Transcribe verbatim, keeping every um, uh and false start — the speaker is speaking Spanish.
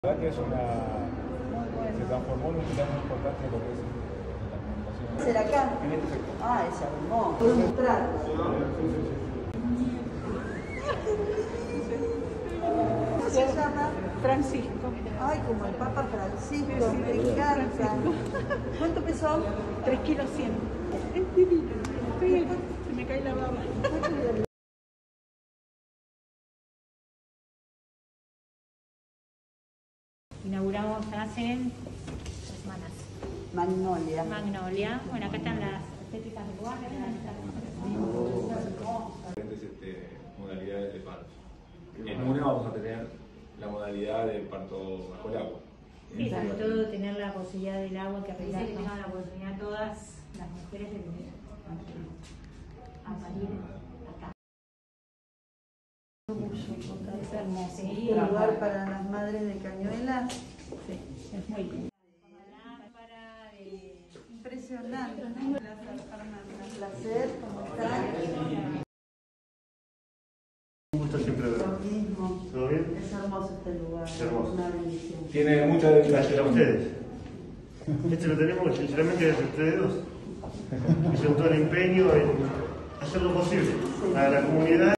La verdad que es una, se transformó en un pilar muy importante de lo que es la comunicación. ¿Será acá? En este sector. Ah, es hermoso. ¿Puedo mostrar? ¿Cómo se llama? Francisco. Ay, como el Papa Francisco, me encanta. ¿Cuánto pesó? tres kilos cien. Es divino. Estoy, se me cae la baba. Inauguramos hace tres semanas. Magnolia. Magnolia. Bueno, acá están las estéticas del lugar. Diferentes este, modalidades de parto. En una vamos a tener la modalidad de parto bajo el agua. Sí, sobre todo tener la posibilidad del agua, que dice que tengan la oportunidad todas las mujeres de venir a parir acá. Es hermoso. ¿Y el lugar para las madres de Cañuelas? Sí, es muy lindo. Impresionante. Un placer, ¿cómo están? Un gusto siempre verlo. Lo mismo. ¿Todo bien? Es hermoso este lugar. Es hermoso. Una bendición. Tiene mucha dedicación. Gracias a ustedes. Este lo tenemos sinceramente desde ustedes dos. Hicieron todo el empeño en hacer lo posible para la comunidad.